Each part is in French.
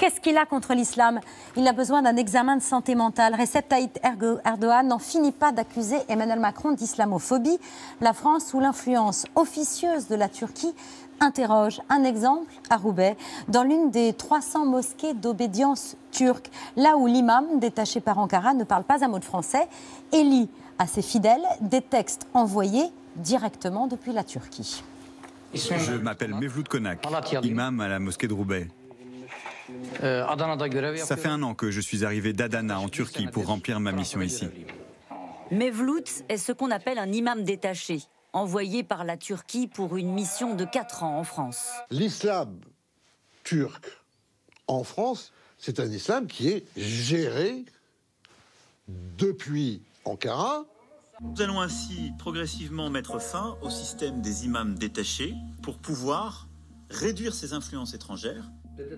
Qu'est-ce qu'il a contre l'islam? Il a besoin d'un examen de santé mentale. Recep Tayyip Erdogan n'en finit pas d'accuser Emmanuel Macron d'islamophobie. La France, sous l'influence officieuse de la Turquie, interroge. Un exemple à Roubaix, dans l'une des 300 mosquées d'obédience turque, là où l'imam, détaché par Ankara, ne parle pas un mot de français et lit à ses fidèles des textes envoyés directement depuis la Turquie. Je m'appelle Mevlut Konak, imam à la mosquée de Roubaix. Ça fait 1 an que je suis arrivé d'Adana en Turquie pour remplir ma mission ici. Mevlut est ce qu'on appelle un imam détaché, envoyé par la Turquie pour une mission de 4 ans en France. L'islam turc en France, c'est un islam qui est géré depuis Ankara. Nous allons ainsi progressivement mettre fin au système des imams détachés pour pouvoir réduire ces influences étrangères.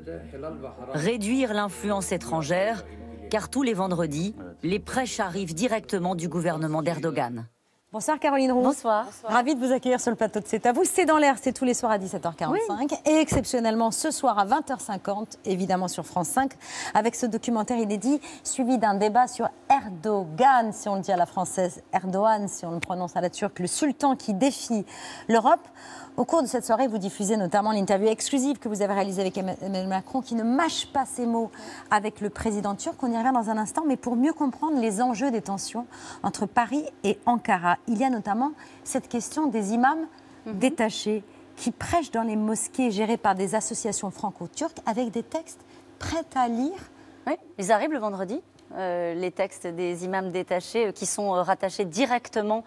Réduire l'influence étrangère, car tous les vendredis, les prêches arrivent directement du gouvernement d'Erdogan. Bonsoir Caroline Roux. Bonsoir. Ravie de vous accueillir sur le plateau de C'est à vous. C'est dans l'air, c'est tous les soirs à 17h45 oui. Et exceptionnellement ce soir à 20h50, évidemment sur France 5, avec ce documentaire inédit suivi d'un débat sur Erdogan, si on le dit à la française, Erdogan, si on le prononce à la turque, le sultan qui défie l'Europe. Au cours de cette soirée, vous diffusez notamment l'interview exclusive que vous avez réalisée avec Emmanuel Macron, qui ne mâche pas ses mots avec le président turc. On y revient dans un instant, mais pour mieux comprendre les enjeux des tensions entre Paris et Ankara. Il y a notamment cette question des imams détachés qui prêchent dans les mosquées gérées par des associations franco-turques avec des textes prêts à lire. Oui, ils arrivent le vendredi. Les textes des imams détachés qui sont rattachés directement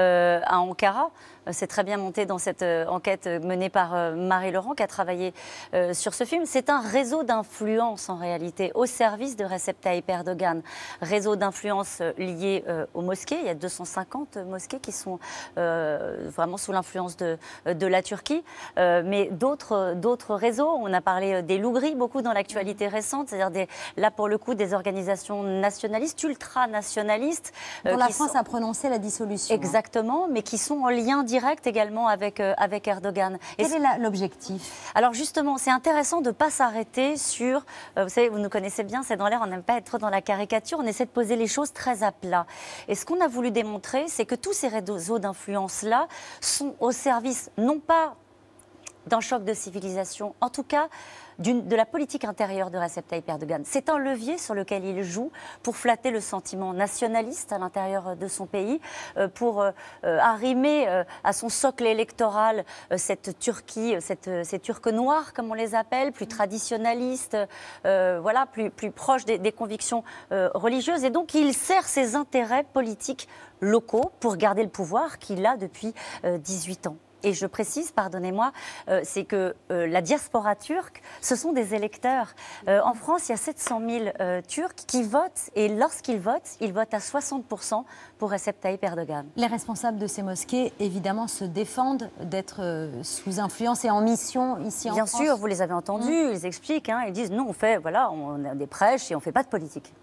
à Ankara. C'est très bien monté dans cette enquête menée par Marie Laurent qui a travaillé sur ce film. C'est un réseau d'influence en réalité au service de Recep Tayyip Erdogan. Réseau d'influence lié aux mosquées. Il y a 250 mosquées qui sont vraiment sous l'influence de la Turquie. Mais d'autres réseaux, on a parlé des loups-gris beaucoup dans l'actualité récente, c'est-à-dire là pour le coup des organisations nationalistes, ultranationalistes. Dont la France a prononcé la dissolution. Exactement, mais qui sont en lien direct également avec Erdogan. Quel est l'objectif? Alors justement, c'est intéressant de ne pas s'arrêter sur... vous savez, vous nous connaissez bien, c'est dans l'air, on n'aime pas être trop dans la caricature, on essaie de poser les choses très à plat. Et ce qu'on a voulu démontrer, c'est que tous ces réseaux d'influence-là sont au service, non pas d'un choc de civilisation, en tout cas de la politique intérieure de Recep Tayyip Erdogan. C'est un levier sur lequel il joue pour flatter le sentiment nationaliste à l'intérieur de son pays, pour arrimer à son socle électoral cette Turquie, ces Turcs noirs, comme on les appelle, plus traditionnalistes, voilà, plus proches des convictions religieuses. Et donc, il sert ses intérêts politiques locaux pour garder le pouvoir qu'il a depuis 18 ans. Et je précise, pardonnez-moi, c'est que la diaspora turque, ce sont des électeurs. En France, il y a 700 000 Turcs qui votent et lorsqu'ils votent, ils votent à 60% pour Recep Tayyip Erdogan. Les responsables de ces mosquées, évidemment, se défendent d'être sous influence et en mission ici en France. Bien sûr, vous les avez entendus, ils expliquent, ils disent non, on a des prêches et on ne fait pas de politique.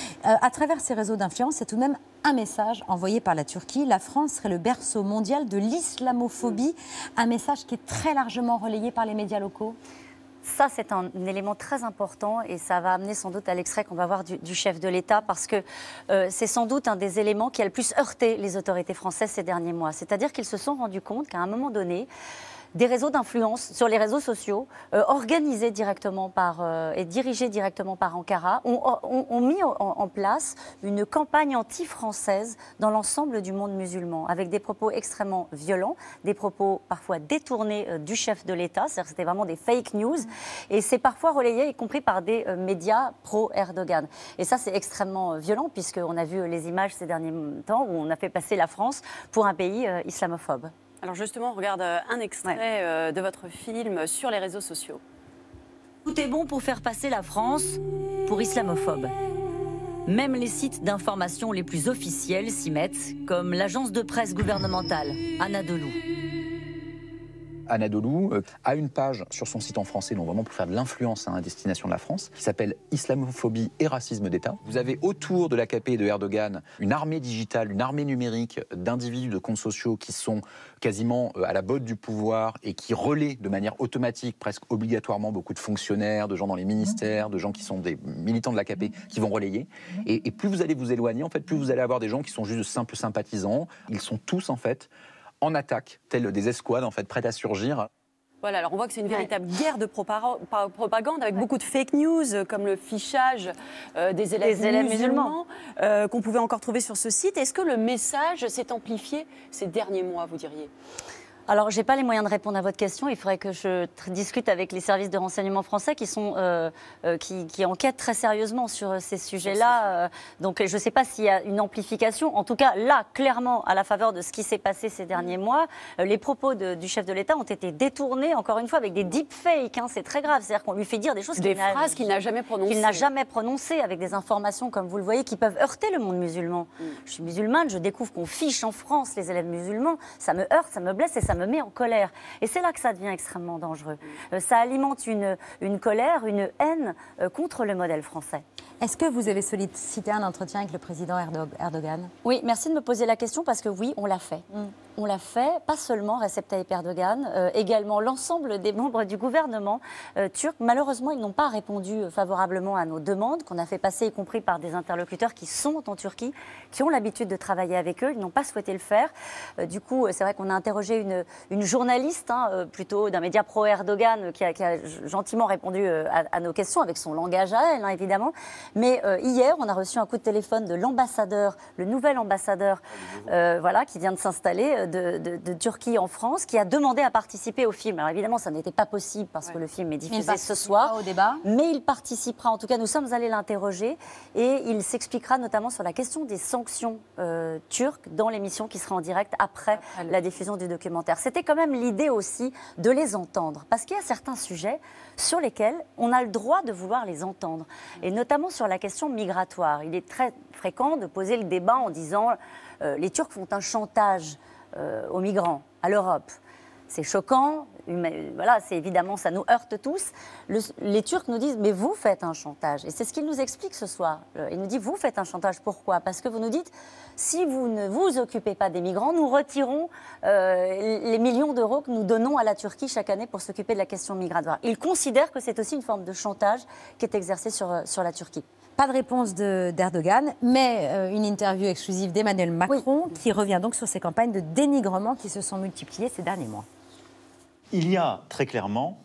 À travers ces réseaux d'influence, c'est tout de même un message envoyé par la Turquie. La France serait le berceau mondial de l'islamophobie. Un message qui est très largement relayé par les médias locaux. Ça, c'est un élément très important et ça va amener sans doute à l'extrait qu'on va voir du chef de l'État parce que c'est sans doute un des éléments qui a le plus heurté les autorités françaises ces derniers mois. C'est-à-dire qu'ils se sont rendus compte qu'à un moment donné, des réseaux d'influence sur les réseaux sociaux, organisés directement et dirigés directement par Ankara, ont mis en place une campagne anti-française dans l'ensemble du monde musulman, avec des propos extrêmement violents, des propos parfois détournés du chef de l'État, c'est-à-dire que c'était vraiment des fake news, et c'est parfois relayé, y compris par des médias pro-Erdogan. Et ça, c'est extrêmement violent, puisqu'on a vu les images ces derniers temps où on a fait passer la France pour un pays islamophobe. Alors justement, on regarde un extrait de votre film sur les réseaux sociaux. Tout est bon pour faire passer la France pour islamophobe. Même les sites d'information les plus officiels s'y mettent, comme l'agence de presse gouvernementale, Anadolu. Anadolu a une page sur son site en français, donc vraiment pour faire de l'influence à destination de la France, qui s'appelle Islamophobie et racisme d'État. Vous avez autour de l'AKP et de Erdogan une armée digitale, une armée numérique d'individus, de comptes sociaux qui sont quasiment à la botte du pouvoir et qui relaient de manière automatique, presque obligatoirement, beaucoup de fonctionnaires, de gens dans les ministères, de gens qui sont des militants de l'AKP qui vont relayer. Et plus vous allez vous éloigner, en fait, plus vous allez avoir des gens qui sont juste de simples sympathisants. Ils sont tous, en fait, en attaque, tels des escouades, en fait, prêtes à surgir. Voilà, alors on voit que c'est une véritable guerre de propagande avec beaucoup de fake news, comme le fichage des élèves musulmans qu'on pouvait encore trouver sur ce site. Est-ce que le message s'est amplifié ces derniers mois, vous diriez ? Alors, je n'ai pas les moyens de répondre à votre question. Il faudrait que je discute avec les services de renseignement français qui enquêtent très sérieusement sur ces sujets-là. Donc, je ne sais pas s'il y a une amplification. En tout cas, là, clairement, à la faveur de ce qui s'est passé ces derniers mois, les propos du chef de l'État ont été détournés, encore une fois, avec des deepfakes. C'est très grave. C'est-à-dire qu'on lui fait dire des choses phrases qu'il n'a jamais prononcées. Qu'il n'a jamais prononcées, avec des informations, comme vous le voyez, qui peuvent heurter le monde musulman. Je suis musulmane, je découvre qu'on fiche en France les élèves musulmans. Ça me heurte, ça me blesse et ça me met en colère. Et c'est là que ça devient extrêmement dangereux. Ça alimente une colère, une haine contre le modèle français. Est-ce que vous avez sollicité un entretien avec le président Erdogan ? Oui, merci de me poser la question parce que oui, on l'a fait. On l'a fait, pas seulement Recep Tayyip Erdogan, également l'ensemble des membres du gouvernement turc. Malheureusement, ils n'ont pas répondu favorablement à nos demandes qu'on a fait passer, y compris par des interlocuteurs qui sont en Turquie, qui ont l'habitude de travailler avec eux. Ils n'ont pas souhaité le faire. Du coup, c'est vrai qu'on a interrogé une journaliste, plutôt d'un média pro-Erdogan, qui a gentiment répondu à nos questions, avec son langage à elle, évidemment. Mais hier, on a reçu un coup de téléphone de l'ambassadeur, le nouvel ambassadeur, qui vient de s'installer de Turquie en France, qui a demandé à participer au film. Alors évidemment, ça n'était pas possible parce que le film est diffusé ce soir. Au débat. Mais il participera. En tout cas, nous sommes allés l'interroger et il s'expliquera notamment sur la question des sanctions turques dans l'émission qui sera en direct après la diffusion du documentaire. C'était quand même l'idée aussi de les entendre, parce qu'il y a certains sujets sur lesquels on a le droit de vouloir les entendre, et notamment sur la question migratoire. Il est très fréquent de poser le débat en disant les Turcs font un chantage aux migrants, à l'Europe. C'est choquant, c'est évidemment, ça nous heurte tous. Les Turcs nous disent, mais vous faites un chantage. Et c'est ce qu'il nous explique ce soir. Il nous dit, vous faites un chantage, pourquoi ? Parce que vous nous dites, si vous ne vous occupez pas des migrants, nous retirons les millions d'euros que nous donnons à la Turquie chaque année pour s'occuper de la question migratoire. Il considère que c'est aussi une forme de chantage qui est exercée sur la Turquie. Pas de réponse d'Erdogan, mais une interview exclusive d'Emmanuel Macron qui revient donc sur ces campagnes de dénigrement qui se sont multipliées ces derniers mois. Il y a très clairement,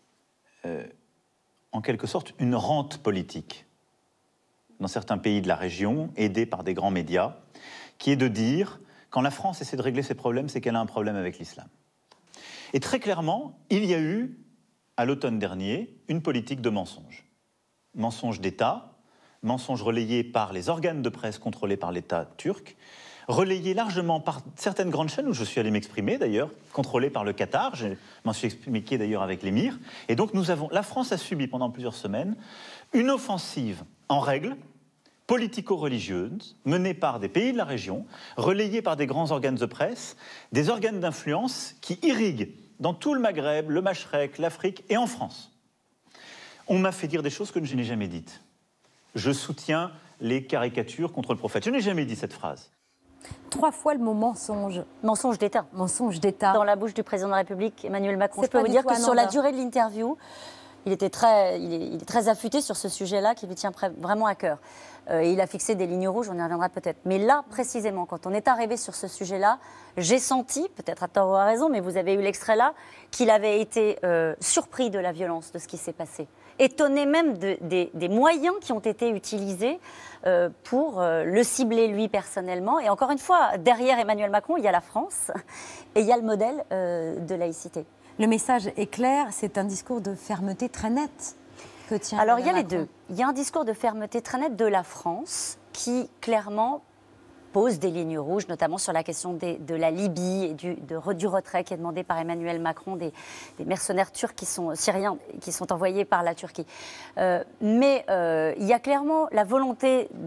en quelque sorte, une rente politique dans certains pays de la région, aidés par des grands médias, qui est de dire, quand la France essaie de régler ses problèmes, c'est qu'elle a un problème avec l'islam. Et très clairement, il y a eu, à l'automne dernier, une politique de mensonge. Mensonge d'État, mensonge relayé par les organes de presse contrôlés par l'État turc, relayé largement par certaines grandes chaînes, où je suis allé m'exprimer d'ailleurs, contrôlées par le Qatar, je m'en suis expliqué d'ailleurs avec l'émir. Et donc la France a subi pendant plusieurs semaines une offensive en règle, politico-religieuse, menée par des pays de la région, relayée par des grands organes de presse, des organes d'influence qui irriguent dans tout le Maghreb, le Machrek, l'Afrique et en France. On m'a fait dire des choses que je n'ai jamais dites. Je soutiens les caricatures contre le prophète. Je n'ai jamais dit cette phrase. 3 fois le mot mensonge. Mensonge d'État. Mensonge d'État. Dans la bouche du président de la République, Emmanuel Macron. Je peux vous dire que sur la durée de l'interview, il est très affûté sur ce sujet-là qui lui tient vraiment à cœur. Et il a fixé des lignes rouges, on y reviendra peut-être. Mais là, précisément, quand on est arrivé sur ce sujet-là, j'ai senti, peut-être à tort ou à raison, mais vous avez eu l'extrait là, qu'il avait été surpris de la violence de ce qui s'est passé. Étonné même des moyens qui ont été utilisés pour le cibler lui personnellement. Et encore une fois, derrière Emmanuel Macron, il y a la France et il y a le modèle de laïcité. Le message est clair, c'est un discours de fermeté très net que tient Alors il y a Macron. les deux. Il y a un discours de fermeté très net de la France qui clairement pose des lignes rouges, notamment sur la question de la Libye et du retrait qui est demandé par Emmanuel Macron des mercenaires turcs syriens qui sont envoyés par la Turquie. Mais il y a clairement la volonté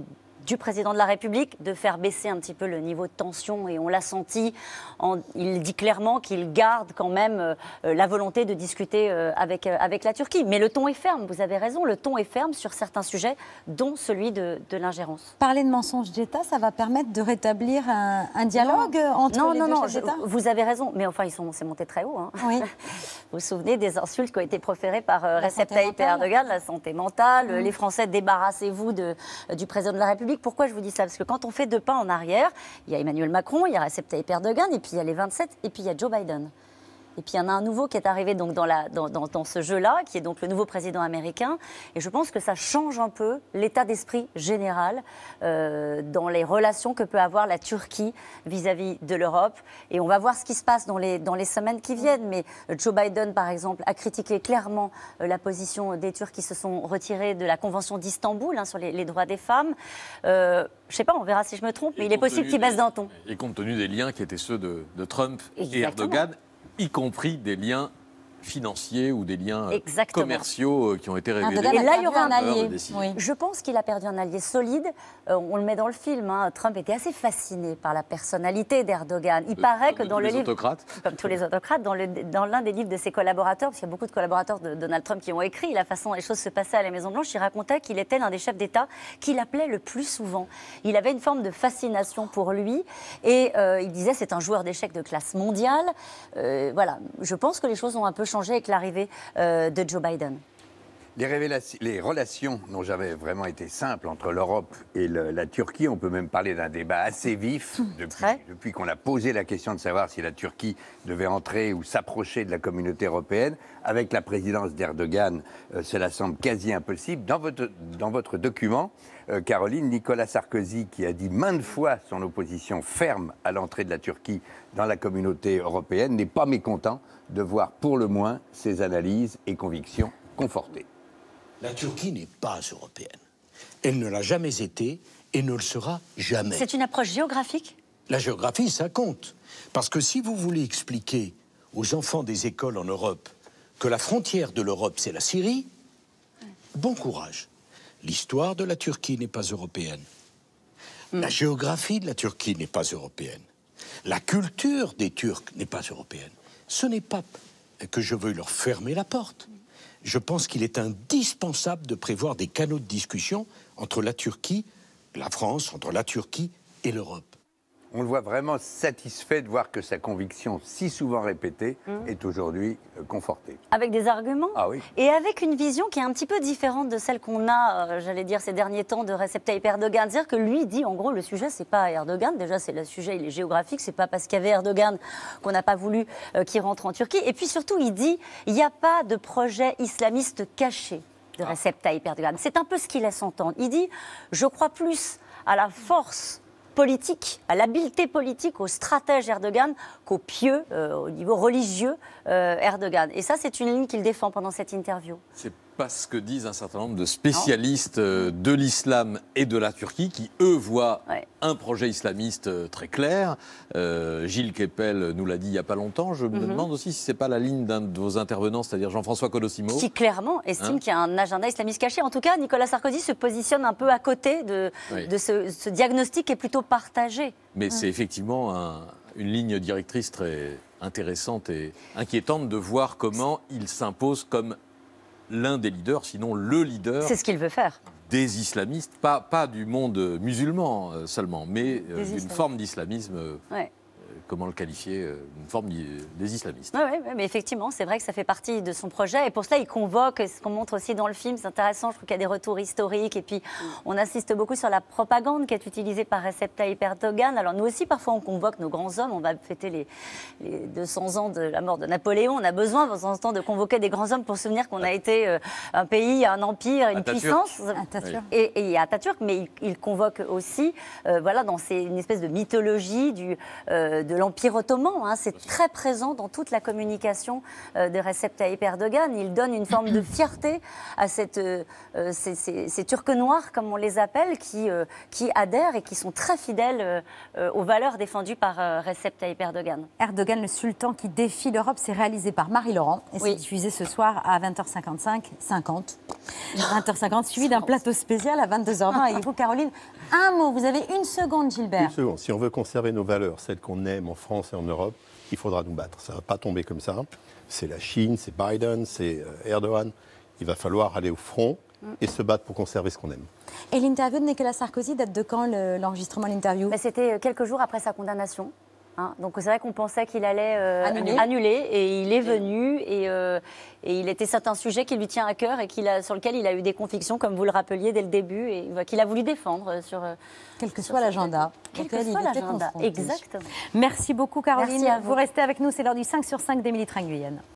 du président de la République de faire baisser un petit peu le niveau de tension, et on l'a senti. Il dit clairement qu'il garde quand même la volonté de discuter avec la Turquie. Mais le ton est ferme, vous avez raison, le ton est ferme sur certains sujets, dont celui de l'ingérence. Parler de mensonges d'État, ça va permettre de rétablir un dialogue entre les deux chefs d'État ? Vous avez raison, mais enfin, c'est monté très haut. Hein. Oui. Vous vous souvenez des insultes qui ont été proférées par Recep Tayyip Erdogan, la santé mentale, les Français, débarrassez-vous du président de la République. Pourquoi je vous dis ça? Parce que quand on fait 2 pas en arrière, il y a Emmanuel Macron, il y a Recep Tayyip Erdogan, et puis il y a les 27, et puis il y a Joe Biden. Et puis il y en a un nouveau qui est arrivé donc dans ce jeu-là, qui est donc le nouveau président américain. Et je pense que ça change un peu l'état d'esprit général dans les relations que peut avoir la Turquie vis-à-vis de l'Europe. Et on va voir ce qui se passe dans les semaines qui viennent. Mais Joe Biden, par exemple, a critiqué clairement la position des Turcs qui se sont retirés de la Convention d'Istanbul sur les droits des femmes. Je ne sais pas, on verra si je me trompe, mais il est possible qu'il baisse d'un ton. Et compte tenu des liens qui étaient ceux de Trump et Exactement. Erdogan, y compris des liens financiers ou des liens commerciaux qui ont été révélés. Et là, il y aura un allié. Oui. Je pense qu'il a perdu un allié solide. On le met dans le film. Trump était assez fasciné par la personnalité d'Erdogan. Il paraît que dans le livre, comme tous les autocrates, dans l'un des livres de ses collaborateurs, parce qu'il y a beaucoup de collaborateurs de Donald Trump qui ont écrit la façon dont les choses se passaient à la Maison-Blanche, il racontait qu'il était l'un des chefs d'État qu'il appelait le plus souvent. Il avait une forme de fascination pour lui et il disait c'est un joueur d'échecs de classe mondiale. Voilà, je pense que les choses ont un peu changé avec l'arrivée de Joe Biden. Les relations n'ont jamais vraiment été simples entre l'Europe et la Turquie. On peut même parler d'un débat assez vif depuis qu'on a posé la question de savoir si la Turquie devait entrer ou s'approcher de la communauté européenne. Avec la présidence d'Erdogan, cela semble quasi impossible. Dans votre document, Caroline, Nicolas Sarkozy, qui a dit maintes fois son opposition ferme à l'entrée de la Turquie dans la communauté européenne, n'est pas mécontent de voir pour le moins ses analyses et convictions confortées. La Turquie n'est pas européenne. Elle ne l'a jamais été et ne le sera jamais. C'est une approche géographique ? La géographie, ça compte. Parce que si vous voulez expliquer aux enfants des écoles en Europe que la frontière de l'Europe, c'est la Syrie, bon courage. L'histoire de la Turquie n'est pas européenne. La géographie de la Turquie n'est pas européenne. La culture des Turcs n'est pas européenne. Ce n'est pas que je veuille leur fermer la porte. Je pense qu'il est indispensable de prévoir des canaux de discussion entre la Turquie, la France, entre la Turquie et l'Europe. On le voit vraiment satisfait de voir que sa conviction, si souvent répétée, est aujourd'hui confortée. Avec des arguments, et avec une vision qui est un petit peu différente de celle qu'on a, j'allais dire, ces derniers temps de Recep Tayyip Erdogan. C'est-à-dire que lui dit, en gros, le sujet, c'est pas Erdogan. Déjà, c'est le sujet, il est géographique. C'est pas parce qu'il y avait Erdogan qu'on n'a pas voulu qu'il rentre en Turquie. Et puis surtout, il dit, il n'y a pas de projet islamiste caché de Recep Tayyip Erdogan. C'est un peu ce qu'il laisse entendre. Il dit, je crois plus à la force politique, à l'habileté politique, au stratège Erdogan qu'au pieux, au niveau religieux Erdogan. Et ça, c'est une ligne qu'il défend pendant cette interview. C'est pas ce que disent un certain nombre de spécialistes de l'islam et de la Turquie qui, eux, voient un projet islamiste très clair. Gilles Kepel nous l'a dit il n'y a pas longtemps. Je me demande aussi si ce n'est pas la ligne d'un de vos intervenants, c'est-à-dire Jean-François Colosimo. Qui clairement estime qu'il y a un agenda islamiste caché. En tout cas, Nicolas Sarkozy se positionne un peu à côté de ce diagnostic qui est plutôt partagé. Mais c'est effectivement une ligne directrice très intéressante et inquiétante de voir comment il s'impose comme l'un des leaders, sinon le leader. C'est ce qu'il veut faire. Des islamistes, pas du monde musulman seulement, mais d'une forme d'islamisme. Comment le qualifier, une forme des islamistes. Oui, mais effectivement, c'est vrai que ça fait partie de son projet. Et pour cela, il convoque, ce qu'on montre aussi dans le film, c'est intéressant, je trouve qu'il y a des retours historiques. Et puis, on assiste beaucoup sur la propagande qui est utilisée par Recep Tayyip Erdogan. Alors, nous aussi, parfois, on convoque nos grands hommes. On va fêter les 200 ans de la mort de Napoléon. On a besoin, de temps en temps, de convoquer des grands hommes pour se souvenir qu'on a été un pays, un empire, une puissance. Et il y a Atatürk, mais il convoque aussi, dans une espèce de mythologie de l'Empire ottoman. Hein. C'est très présent dans toute la communication de Recep Tayyip Erdogan. Il donne une forme de fierté à ces Turcs noirs, comme on les appelle, qui adhèrent et qui sont très fidèles aux valeurs défendues par Recep Tayyip Erdogan. Erdogan, le sultan qui défie l'Europe, c'est réalisé par Marie-Laurent et c'est diffusé ce soir à 20h50, suivi d'un plateau spécial à 22h20. Et vous, Caroline, un mot, vous avez une seconde, Gilbert. Une seconde. Si on veut conserver nos valeurs, celles qu'on aime en France et en Europe, il faudra nous battre. Ça ne va pas tomber comme ça. C'est la Chine, c'est Biden, c'est Erdogan. Il va falloir aller au front et se battre pour conserver ce qu'on aime. Et l'interview de Nicolas Sarkozy date de quand, l'enregistrement de l'interview? C'était quelques jours après sa condamnation. Hein, donc c'est vrai qu'on pensait qu'il allait annuler et il est venu et il était c'est un sujet qui lui tient à cœur et sur lequel il a eu des convictions, comme vous le rappeliez dès le début, et qu'il a voulu défendre quel que soit l'agenda. Quel que soit l'agenda, exactement. Merci beaucoup, Caroline. Merci à vous. Vous restez avec nous, c'est l'heure du 5 sur 5 d'Émilie Tringuyen.